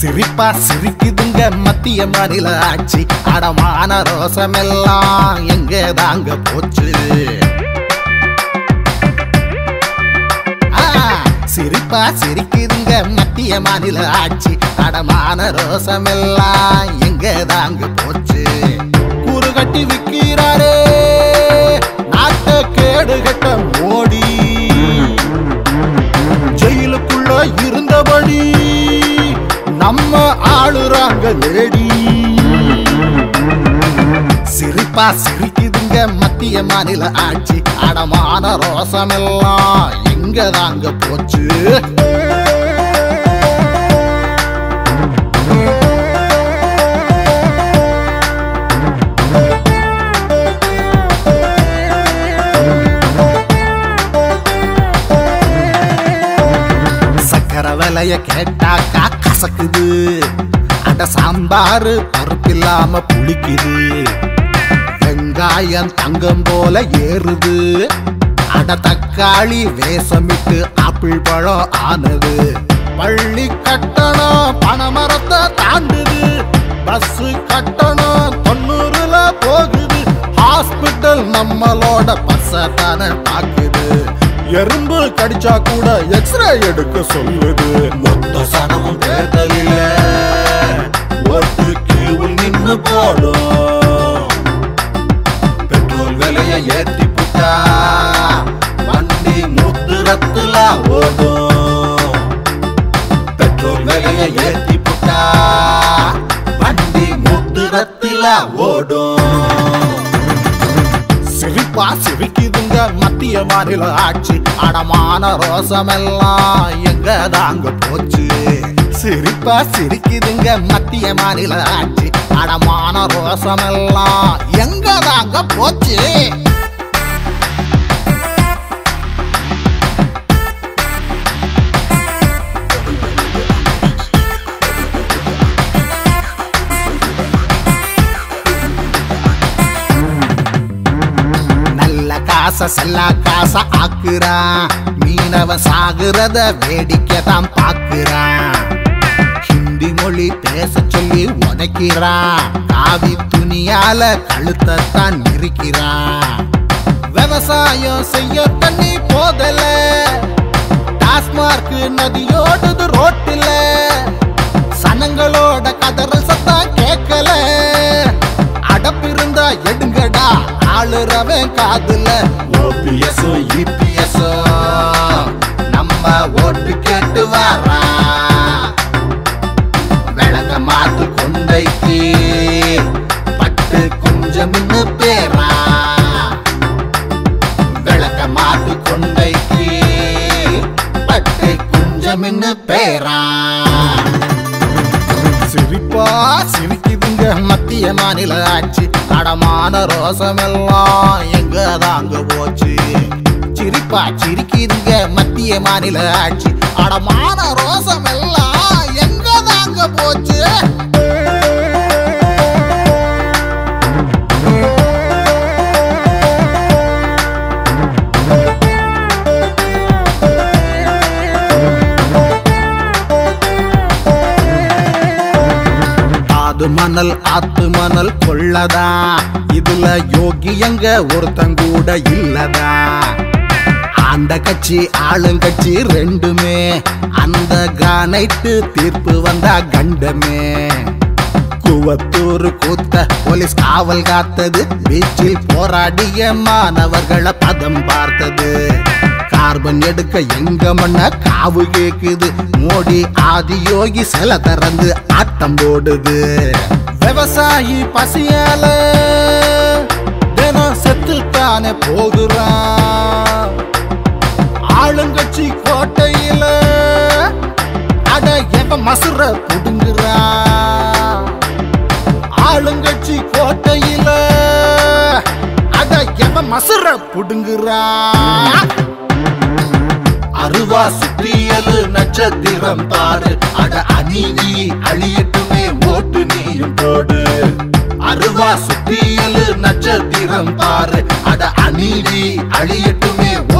சிரிப்பா சிரிக்குதுங்க மத்திய மாநில ஆட்சி அடமான ரோசமெல்லாம் எங்க தாங்க போச்சு சிரிப்பா சிரிக்குதுங்க மத்திய மாநில ஆட்சி அடமான ரோசமெல்லாம் எங்க தாங்க போச்சு கூறு கட்டி விக்கிறாரே நாட்ட கேடு கட்ட மோடி ஜெயிலுக்குள்ள இருந்தபடி நம்ம ஆளுறாங்க லேடி சிரிப்பா சிரிக்குதுங்க மத்திய மாநில ஆட்சி அடமான ரோசமெல்லாம் எங்க தாங்க போச்சு சக்கர விலைய கேட்டாக்கா கசக்குது அட சாம்பாரு பருப்பில்லாம புளிக்குது வெங்காயம் தங்கம் போல ஏறுது அட தக்காளி வேஷமிட்டு ஆப்பிள் பழம் ஆனது பள்ளி கட்டணம் பணமரத்தை தாண்டுது பஸ் கட்டணம் 90ல போகுது ஹாஸ்பிட்டல் நம்மளோட பஸ்ஸ தானே பாக்குது எறும்பு கடிச்சா கூட எக்ஸ்ரே எடுக்க சொல்லுது மொத்த சனமும் தேர்தலில ஓட்டு கியூவில் நின்னு போடும் பெட்ரோல் விலைய ஏத்தி புட்டா வண்டி முத்துரத்துல ஓடும் பெட்ரோல் விலைய ஏத்தி புட்டா வண்டி முத்துரத்துல ஓடும் சிரிப்பா சிரிக்குதுங்க மத்திய மாநில ஆட்சி அடமான ரோசமெல்லாம் எங்க தாங்க போச்சு சிரிப்பா சிரிக்குதுங்க மத்திய மாநில ஆட்சி அடமான ரோசமெல்லாம் எங்க தாங்க போச்சு செல்லா காச ஆக்குறான் மீனவன் சாகுறத வேடிக்கை தான் பாக்குறான் ஹிந்தி மொழி பேச சொல்லி உதைக்கிறான் காவி துணியால கழுத்தான் நெருக்கிறான் விவசாயம் செய்ய தண்ணி போதல டாஸ்மார்க் நதியோடுது ரோட்டில சனங்களோட கதறல் சத்தம் கேட்கல அடப்பிருந்தா எடுங்கடா ஆளுறவன் காதுல ஓபிஎஸ் இபிஎஸ் நம்ம ஓட்டு கேட்டு வாரா விளக்க மாத்து கொண்டைக்கு பட்டு கொஞ்சம் பேரா விளக்க மாத்து கொண்டைக்கு பட்டு கொஞ்சம் பேரா சிரிப்பா சிரிக்குதுங்க மத்திய மாநில ஆட்சி அடமான ரோசமெல்லாம் எங்க தாங்க போச்சு சிரிப்பா சிரிக்குதுங்க மத்திய மாநில ஆட்சி அடமான ரோசமெல்லாம் எங்க தாங்க போச்சு மணல் ஆத்து மணல் கொள்ளதா இதுல யோகி எங்க ஒருத்தங்கூட இல்லதா ஆண்ட கட்சி ஆளுங்கட்சி ரெண்டுமே அந்த கானைட்டு தீர்ப்பு வந்தா கண்டமே குவத்தூர் கூத்த போலீஸ் காவல் காத்தது பீச்சில் போராடிய மாணவர்களை பதம் பார்த்தது கார்பன் எடுக்க எங்க மண்ண காவு கேக்குது மோடி ஆதி யோகி சில திறந்து ஆட்டம் போடுது விவசாயி பசியால தினம் செத்துத்தானே போகிறான் ஆளுங்கட்சி கோட்டையில அட எவ மசுர புடுங்குறான் ஆளுங்கட்சி கோட்டையில அட எவ மசுர புடுங்குறான் அருவா சுத்தியது நட்சத்திரம் பாரு அட அநீதி அழியட்டுமே ஓட்டு நீயும் போடு அருவா சுத்தியது நட்சத்திரம் பாரு அட அநீதி அழியட்டுமே